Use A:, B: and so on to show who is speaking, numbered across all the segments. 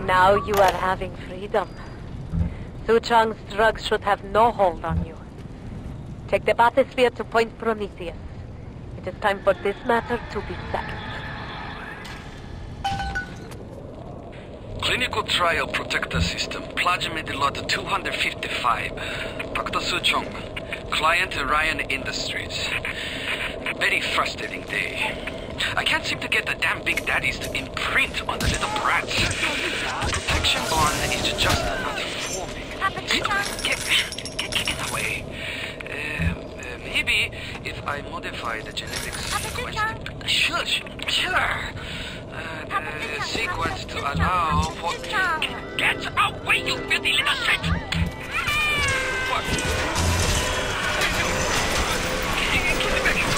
A: Now you are having freedom. Su Chang's drugs should have no hold on you. Take the bathysphere to Point Prometheus. It is time for this matter to be settled.
B: Clinical trial protector system, Plasmid lot 255. Dr. Su Chong, client Ryan Industries. Very frustrating day. I can't seem to get the damn big daddies to imprint on the little brats. Protection bond is just not forming. Get away. Maybe if I modify the genetic sequence... Shush! The sequence to allow for... Get away, you filthy little shit! What? Get back here!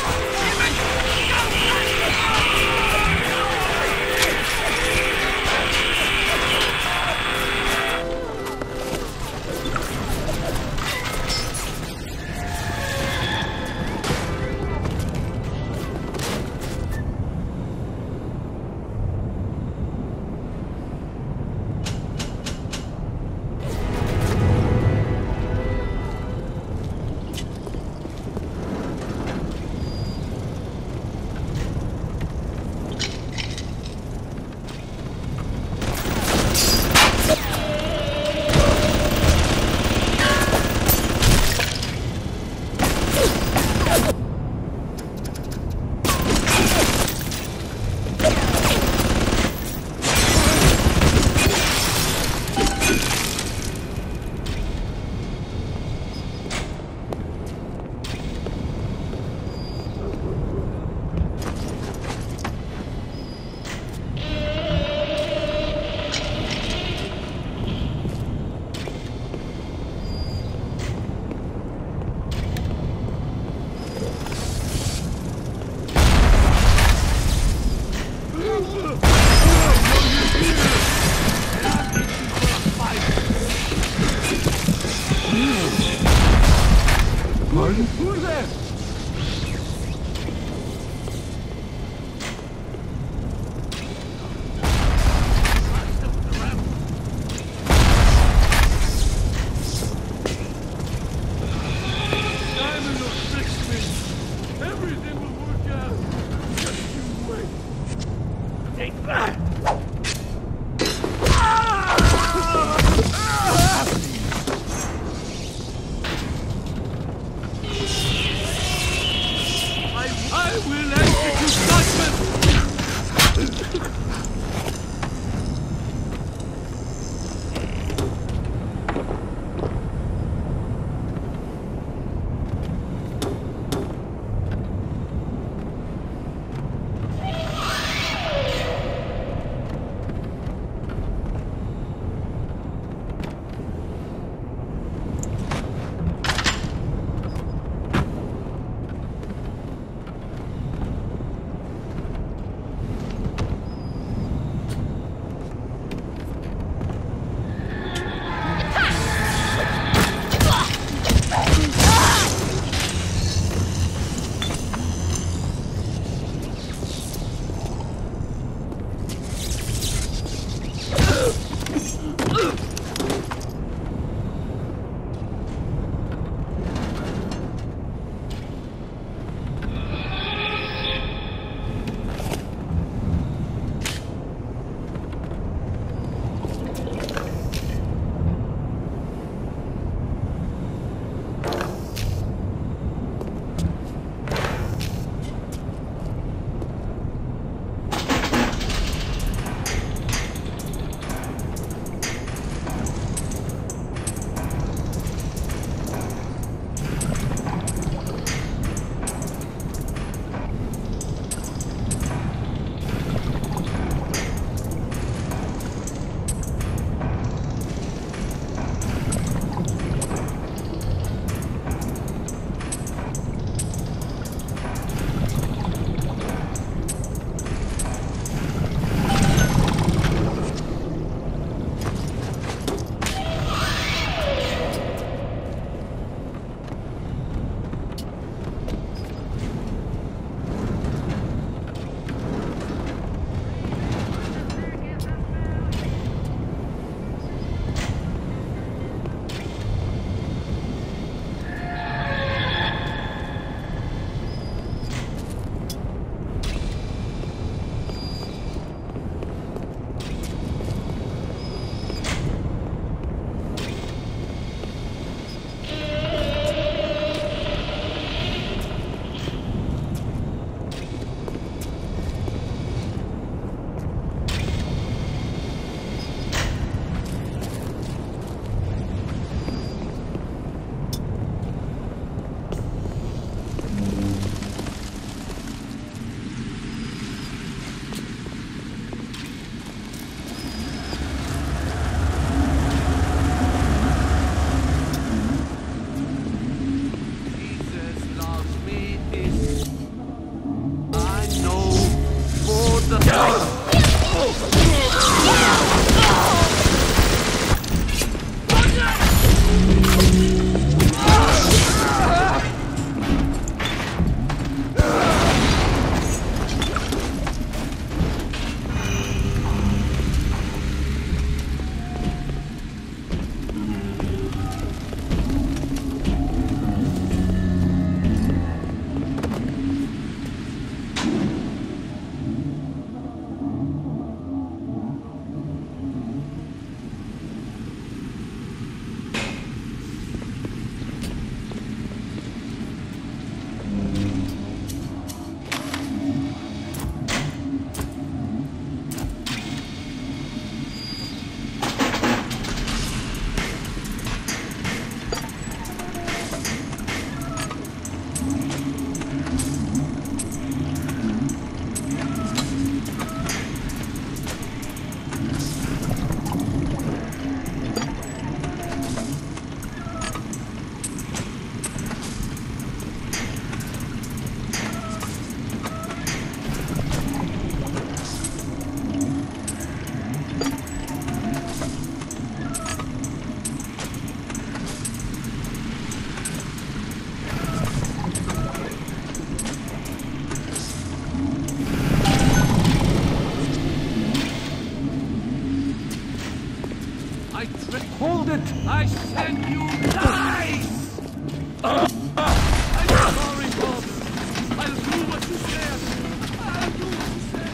C: Hold it! I said you lies! I'm sorry, Bob. I'll do what you said. I'll do what you said.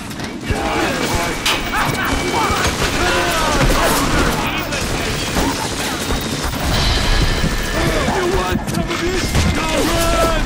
C: You want some of this? No, run!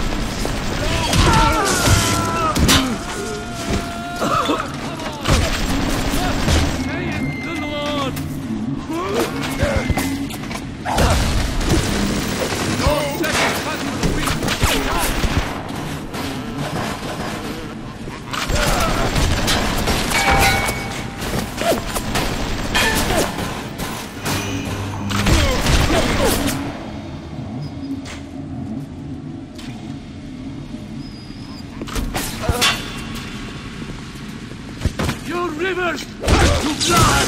C: Your rivers are to blood!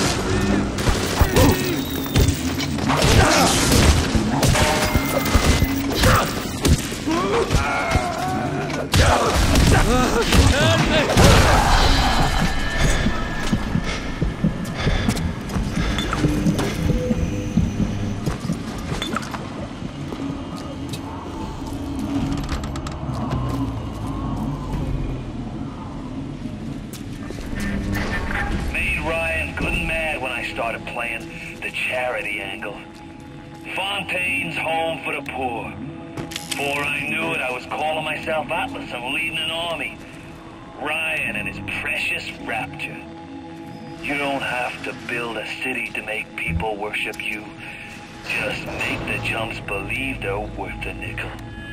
D: Started playing the charity angle. Fontaine's home for the poor. Before I knew it, I was calling myself Atlas and leading an army. Ryan and his precious rapture. You don't have to build a city to make people worship you. Just make the chumps believe they're worth a nickel.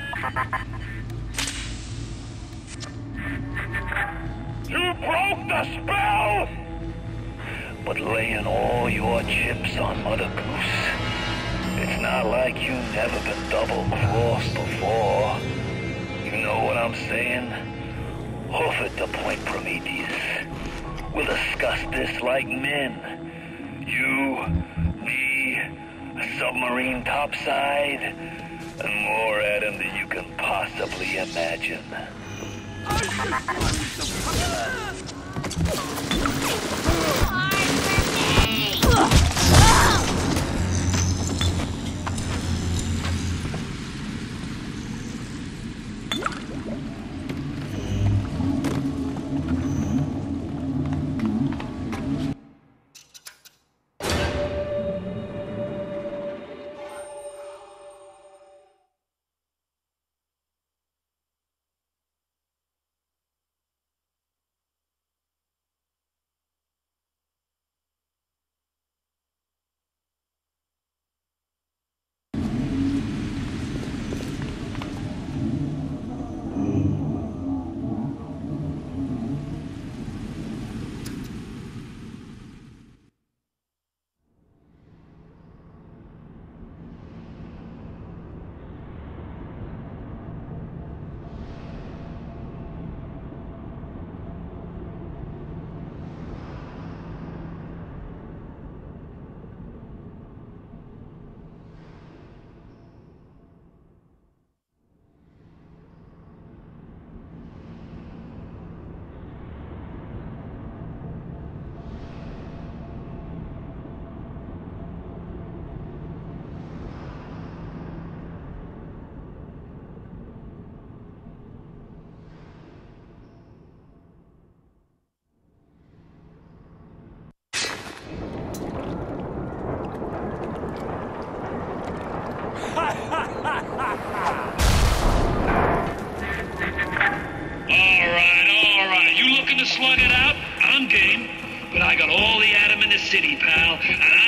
D: You broke the spell! But laying all your chips on Mother Goose, it's not like you've never been double-crossed before. You know what I'm saying? Hoof it to Point Prometheus. We'll discuss this like men. You, me, a submarine topside, and more at him than you can possibly imagine. Slug it out, I'm game. But I got all the Adam in the city, pal, and